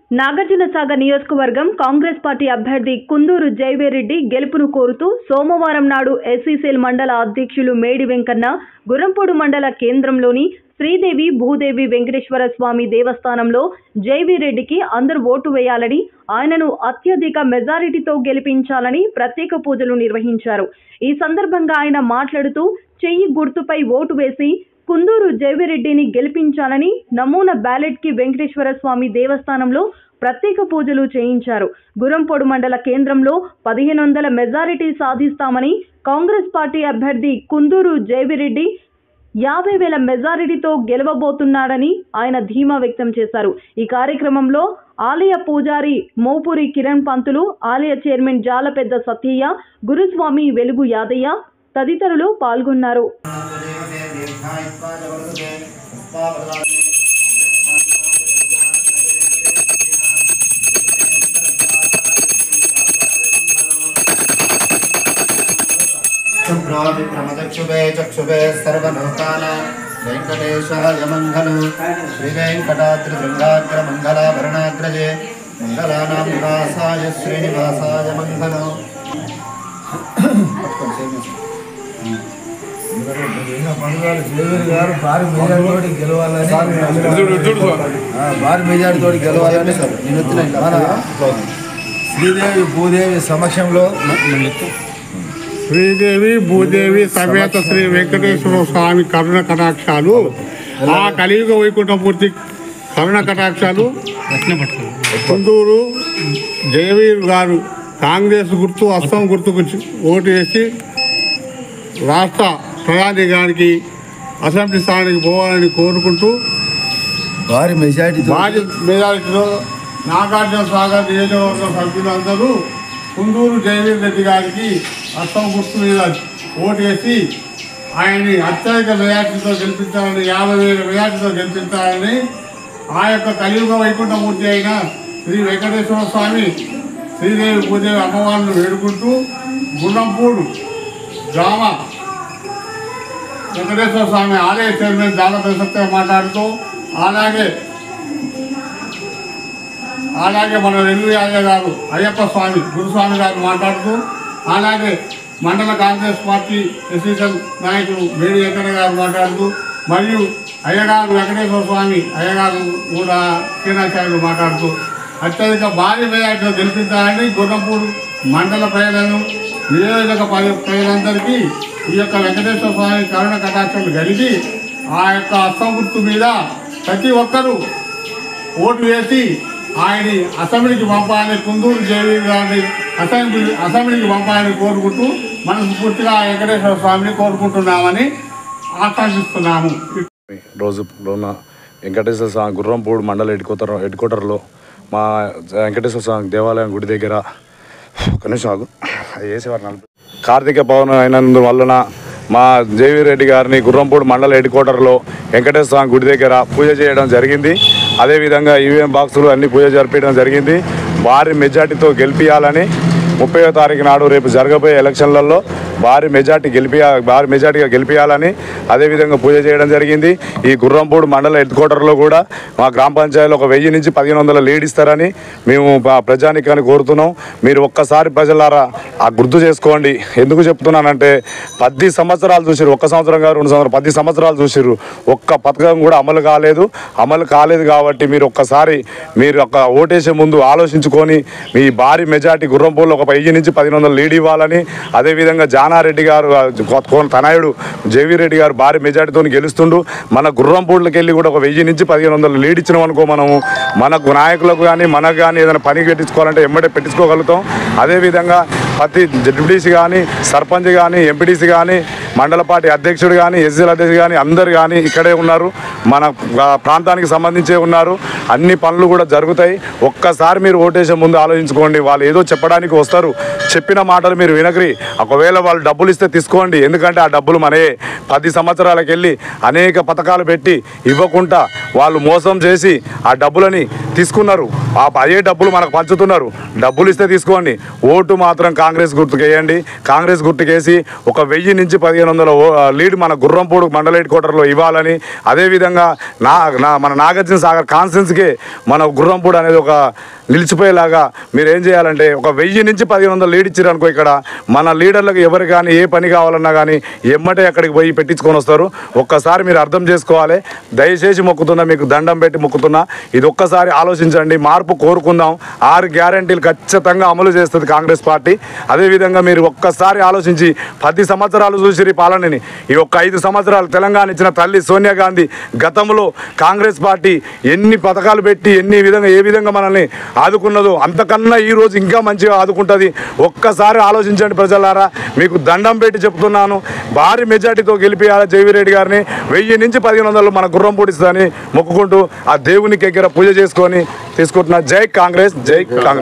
నాగార్జునసాగర్ నియోజకవర్గం కాంగ్రెస్ పార్టీ అభ్యర్థి కుందూరు జైవీరెడ్డి గెలుపును కోరుతూ సోమవారం నాడు ఎస్సీసీఎల్ మండల అధ్యక్షులు మేడి వెంకన్న గుర్రంపోడు మండల కేంద్రంలోని శ్రీదేవి భూదేవి వెంకటేశ్వర స్వామి దేవస్థానంలో జైవీరెడ్డికి అందరూ ఓటు వేయాలని, ఆయనను అత్యధిక మెజారిటీతో గెలిపించాలని ప్రత్యేక పూజలు నిర్వహించారు. ఈ సందర్భంగా ఆయన మాట్లాడుతూ చెయ్యి గుర్తుపై ఓటు వేసి కుందూరు జైవీరెడ్డిని గెలిపించాలని నమూనా బ్యాలెట్ కి వెంకటేశ్వర స్వామి దేవస్థానంలో ప్రత్యేక పూజలు చేయించారు. గుర్రంపోడు మండల కేంద్రంలో 1500 మెజారిటీ సాధిస్తామని, కాంగ్రెస్ పార్టీ అభ్యర్థి కుందూరు జైవీరెడ్డి 50,000 మెజారిటీతో గెలవబోతున్నాడని ఆయన ధీమా వ్యక్తం చేశారు. ఈ కార్యక్రమంలో ఆలయ పూజారి మోపూరి కిరణ్ పంతులు, ఆలయ చైర్మన్ జాలపెద్ద సత్యయ్య, గురుస్వామి వెలుగు యాదయ్య తదితరులు పాల్గొన్నారు. प्रमदक्षुभे चक्षुभे सर्वलोकानां वेंकटेशाय मंगलम् श्री वेंकटाद्रिशृंगाग्र मंगलाभरणाग्रजे मंगलानां निवासाय श्रीनिवासाय मंगलम् భారీ మెజారిటీ గెలవాలని శ్రీదేవి భూదేవి సమక్షంలో శ్రీదేవి భూదేవి సమేత శ్రీ వెంకటేశ్వర స్వామి కరుణ కటాక్షాలు, ఆ కలియుగ వైకుంఠమూర్తి కరుణ కటాక్షాలు కుందూరు జయవీర్ గారు కాంగ్రెస్ గుర్తు అస్సాం గుర్తుకు ఓటు వేసి రాష్ట్ర ప్రధాని గారికి అసెంబ్లీ స్థానానికి పోవాలని కోరుకుంటూ భారీ మెజారిటీలో నాగార్జునసాగర్ నియోజకవర్గ సభ్యులందరూ కుందూరు జయవీర్ రెడ్డి గారికి అస్సాం గుర్తు మీద ఓటు వేసి ఆయన్ని అత్యధిక మెజార్టీతో గెలిపించాలని, 50,000 మెజార్టీతో గెలిపించాలని ఆ యొక్క కలియుగ వైకుంఠమూర్తి అయిన శ్రీ వెంకటేశ్వర స్వామి శ్రీదేవి భూదేవి అమ్మవారిని వేడుకుంటూ గుర్రంపూడు గ్రామ వెంకటేశ్వర స్వామి ఆలయ చైర్మన్ జాలపెద్ద సత్యయ్య మాట్లాడుతూ, అలాగే మన వెలుగు యాదయ్య గారు, అయ్యప్ప స్వామి గురుస్వామి గారు మాట్లాడుతూ, అలాగే మండల కాంగ్రెస్ పార్టీ ఎస్సీసీఎల్ నాయకులు మేడి వెంకన్న గారు మాట్లాడుతూ, మరియు అయ్యగారు వెంకటేశ్వర స్వామి అయ్యగారు కూడా శ్రీనాచార్యులు మాట్లాడుతూ అత్యధిక భారీ మెజార్టీలో గెలిపించాలని గుర్రంపూడు మండల ప్రజలను, నియోజక ప్రజలందరికీ ఈ యొక్క వెంకటేశ్వర స్వామి కరుణ కటాక్షాలు కలిగి ఆ యొక్క అస్సాం గుర్తు మీద ప్రతి ఒక్కరూ ఓటు వేసి ఆయన్ని అసెంబ్లీకి పంపాలని, కుందూరు జయవీర్ గారిని అసెంబ్లీకి పంపాలని కోరుకుంటూ మనస్ఫూర్తిగా వెంకటేశ్వర స్వామిని కోరుకుంటున్నామని ఆకాంక్షిస్తున్నాము. రోజు వెంకటేశ్వర స్వామి గుర్రంపూడి మండల హెడ్ క్వార్టర్లో మా వెంకటేశ్వర స్వామి దేవాలయం గుడి దగ్గర కనీసం వేసేవారు కార్తీక పౌర్ణమి అయినందువలన మా జైవీర్ రెడ్డి గారిని గుర్రంపూడి మండల హెడ్ క్వార్టర్లో వెంకటేశ్వర స్వామి గుడి దగ్గర పూజ చేయడం జరిగింది. అదేవిధంగా ఈవీఎం బాక్సులు అన్ని పూజ జరిపించడం జరిగింది. భారీ మెజార్టీతో గెలిపించాలని 30వ తారీఖు నాడు రేపు జరగబోయే ఎలక్షన్లలో భారీ మెజార్టీగా గెలిపించాలని అదేవిధంగా పూజ చేయడం జరిగింది. ఈ గుర్రంపూడి మండల హెడ్ క్వార్టర్లో కూడా మా గ్రామ పంచాయతీలో 1000 నుంచి 1500 లీడ్ ఇస్తారని మేము ప్రజానికాన్ని కోరుతున్నాం. మీరు ఒక్కసారి ప్రజలారా ఆ గుర్తు చేసుకోండి. ఎందుకు చెప్తున్నానంటే 10 సంవత్సరాలు చూసిరు, 1 సంవత్సరం కాదు 2 సంవత్సరాలు 10 సంవత్సరాలు చూసిరు, ఒక్క పథకం కూడా అమలు కాలేదు కాబట్టి మీరు ఒక్కసారి మీరు ఒక ఓటేసే ముందు ఆలోచించుకొని మీ భారీ మెజార్టీ గుర్రంపూడిలో 1000 నుంచి 1500 లీడ్ ఇవ్వాలని, అదేవిధంగా జానారెడ్డి గారు తనయుడు జైవీర్ రెడ్డి గారు భారీ మెజార్టీతో గెలుస్తుండు. మన గుర్రంపూడికి వెళ్ళి కూడా 1000 నుంచి 1500 లీడ్ ఇచ్చినాం అనుకో, మనము మనకు నాయకులకు కానీ మనకు కానీ ఏదైనా పని పెట్టించుకోవాలంటే ఎమ్మటే పెట్టించుకోగలుగుతాం. అదేవిధంగా ప్రతి జడ్పీటీసీ కానీ, సర్పంచ్ కానీ, ఎంపీటీసీ కానీ, మండల పార్టీ అధ్యక్షుడు కానీ, ఎస్సీల అధ్యక్షుడు కానీ అందరు కానీ ఇక్కడే ఉన్నారు, మన ప్రాంతానికి సంబంధించే ఉన్నారు. అన్ని పనులు కూడా జరుగుతాయి. ఒక్కసారి మీరు ఓటేసే ముందు ఆలోచించుకోండి. వాళ్ళు ఏదో చెప్పడానికి వస్తారు, చెప్పిన మాటలు మీరు వినకరి. ఒకవేళ వాళ్ళు డబ్బులు ఇస్తే తీసుకోండి, ఎందుకంటే ఆ డబ్బులు మనయే. 10 సంవత్సరాలకు వెళ్ళి అనేక పథకాలు పెట్టి ఇవ్వకుండా వాళ్ళు మోసం చేసి ఆ డబ్బులని తీసుకున్నారు. అదే డబ్బులు మనకు పంచుతున్నారు. డబ్బులు ఇస్తే తీసుకోండి, ఓటు మాత్రం కాంగ్రెస్ గుర్తుకు వేయండి. కాంగ్రెస్ గుర్తుకేసి 1000 నుంచి 1500 1500 లీడ్ మన గుర్రంపూడి మండల హెడ్ క్వార్టర్లో ఇవ్వాలని, అదేవిధంగా మన నాగార్జున సాగర్ కాన్స్టెన్సీకి మన గుర్రంపూడి అనేది ఒక నిలిచిపోయేలాగా మీరు ఏం చేయాలంటే ఒక 1000 నుంచి 1500 లీడ్ ఇచ్చారు అనుకో, ఇక్కడ మన లీడర్లకు ఎవరు కానీ ఏ పని కావాలన్నా కానీ ఎమ్మటే అక్కడికి పోయి పెట్టించుకొని వస్తారు. ఒక్కసారి మీరు అర్థం చేసుకోవాలి. దయచేసి మొక్కుతున్నా, మీకు దండం పెట్టి మొక్కుతున్నా, ఇది ఒక్కసారి ఆలోచించండి. మార్పు కోరుకుందాం. 6 గ్యారంటీలు ఖచ్చితంగా అమలు చేస్తుంది కాంగ్రెస్ పార్టీ. అదేవిధంగా మీరు ఒక్కసారి ఆలోచించి 10 సంవత్సరాలు చూసిరి పాలనని, ఈ ఒక్క 5 సంవత్సరాలు తెలంగాణ ఇచ్చిన తల్లి సోనియా గాంధీ గతంలో కాంగ్రెస్ పార్టీ ఎన్ని పథకాలు పెట్టి ఏ విధంగా మనల్ని ఆదుకున్నదో అంతకన్నా ఈ రోజు ఇంకా మంచిగా ఆదుకుంటుంది. ఒక్కసారి ఆలోచించండి ప్రజలారా, మీకు దండం పెట్టి చెప్తున్నాను. భారీ మెజార్టీతో గెలిపియాలి జైవిరెడ్డి గారిని. 1000 నుంచి 1500 మన గుర్రంపూడి ఇస్తుందని మొక్కుకుంటూ ఆ దేవునికి దగ్గర పూజ చేసుకొని తీసుకుంటున్నా. జై కాంగ్రెస్, జై కాంగ్రెస్.